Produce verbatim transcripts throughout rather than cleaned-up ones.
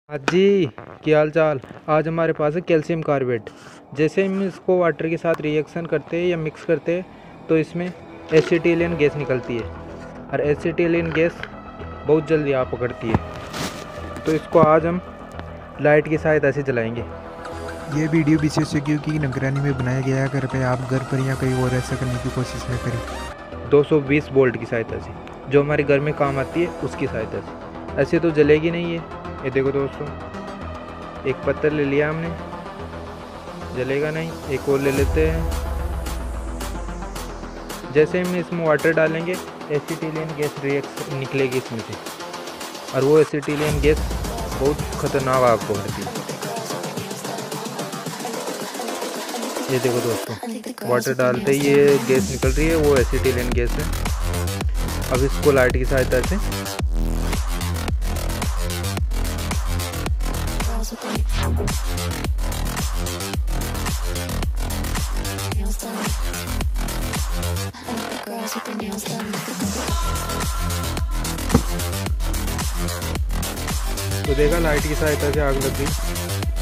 हाँ जी, क्या हाल चाल। आज हमारे पास है कैल्शियम कार्बेट। जैसे हम इसको वाटर के साथ रिएक्शन करते हैं या मिक्स करते हैं तो इसमें एसिटिलीन गैस निकलती है और एसिटिलीन गैस बहुत जल्दी आग पकड़ती है। तो इसको आज हम लाइट की सहायता से जलाएंगे। ये वीडियो विशेषज्ञों की निगरानी में बनाया गया है। अगर पे आप घर पर या कहीं और ऐसा करने की कोशिश न करें। दो सौ बीस वोल्ट की सहायता से, जो हमारे घर में काम आती है उसकी सहायता से। ऐसे तो जलेगी नहीं है। ये देखो दोस्तों, एक पत्थर ले लिया हमने, जलेगा नहीं। एक और ले लेते हैं। जैसे हम इसमें वाटर डालेंगे एसिटिलीन गैस रिएक्शन निकलेगी इसमें से, और वो एसिटिलीन गैस बहुत खतरनाक आग पकड़ती है। ये देखो दोस्तों, वाटर डालते ही ये गैस निकल रही है, वो एसिटिलीन गैस है। अब इसको लाइट की सहायता से तो देखा, लाइट की सहायता से आग लग गई।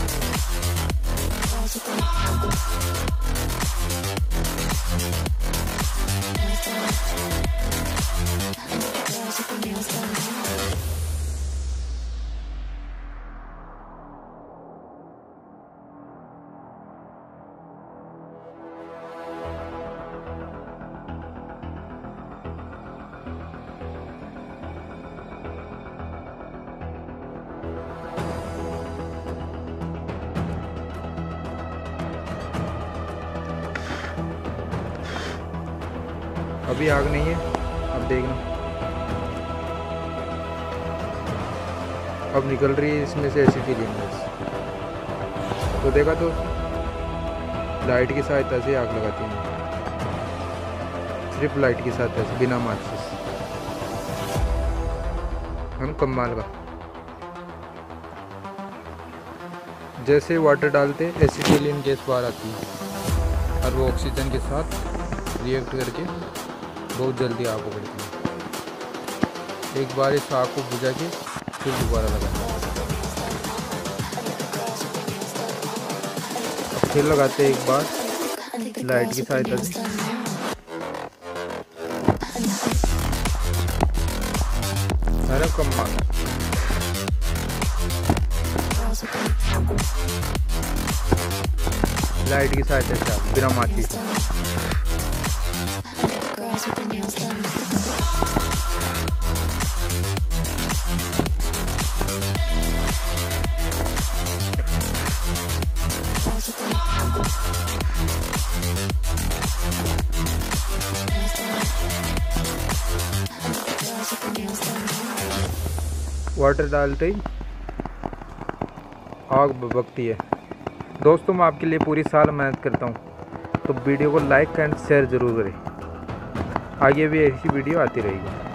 अभी आग नहीं है, अब देखना। अब निकल रही है इसमें से एसिटिलीन गैस। तो देखा, तो लाइट की सहायता से आग लगाती है, सिर्फ लाइट की सहायता से, बिना माचिस। हम कमाल का, जैसे वाटर डालते एसिटिलीन गैस बाहर आती है और वो ऑक्सीजन के साथ रिएक्ट करके बहुत जल्दी आग पकड़ती है। एक बार इस आग को बुझा के फिर दोबारा लगाते हैं। अब फिर लगाते हैं एक बार लाइट की सहायता से। सारा कमाल। लाइट की सहायता से बिना माचिस। वाटर डालते ही आग भभकती है। दोस्तों, मैं आपके लिए पूरी साल मेहनत करता हूँ, तो वीडियो को लाइक एंड शेयर ज़रूर करें। आगे भी ऐसी वीडियो आती रहेगी।